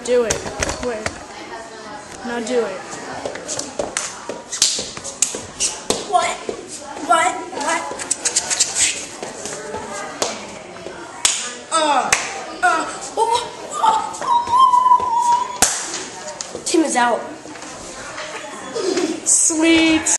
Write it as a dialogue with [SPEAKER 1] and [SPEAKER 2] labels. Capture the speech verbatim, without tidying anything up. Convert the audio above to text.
[SPEAKER 1] Do it. Quick. Now do it.
[SPEAKER 2] What? What? What? Uh. Uh. Oh, oh, oh. Team is out.
[SPEAKER 1] Sweet.